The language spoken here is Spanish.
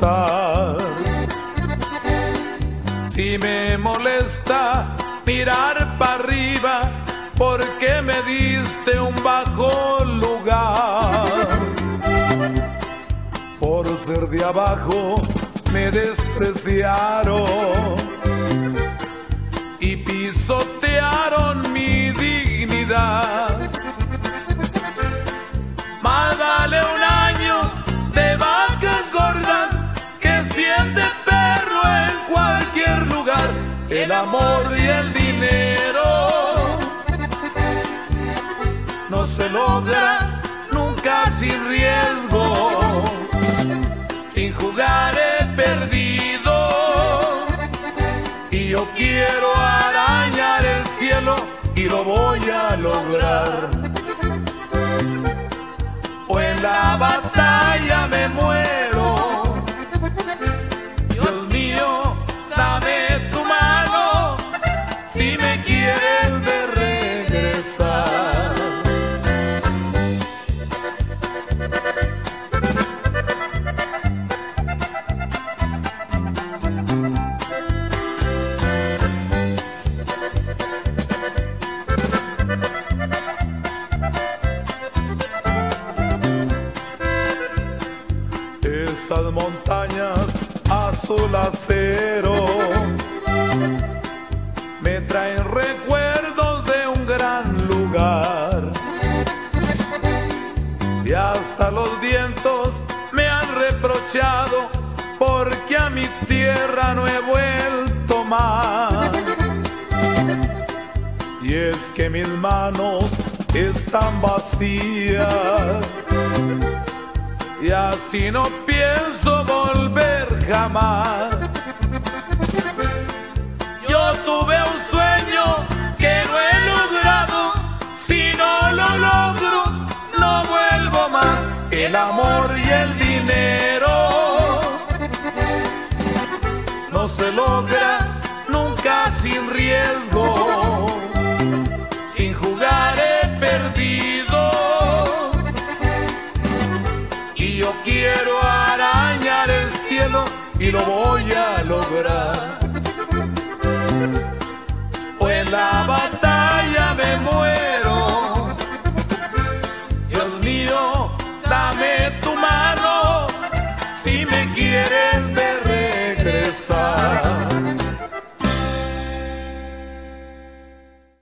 regresar. Si me molesta mirar para arriba, porque me diste un bajo lugar. Por ser de abajo me despreciaron y pisotearon mi dignidad. Más vale un año de vacas gordas que 100 de perro en cualquier lugar. El amor y el dinero no se logra nunca sin riesgo. Sin jugar he perdido y yo quiero arañar el cielo y lo voy a lograr. O en la batalla me muero. Dios mío, dame tu mano si me quieres ver regresar. Esas montañas azul acero me traen recuerdos de un gran lugar, y hasta los vientos me han reprochado porque a mi tierra no he vuelto más. Y es que mis manos están vacías y así no pienso volver jamás. Yo tuve un sueño que no he logrado, si no lo logro no vuelvo más. El amor y el dinero no se logra nunca sin riesgo. Sin jugar he perdido y yo quiero arañar el cielo y lo voy a lograr. O en la batalla me muero. Dios mío, dame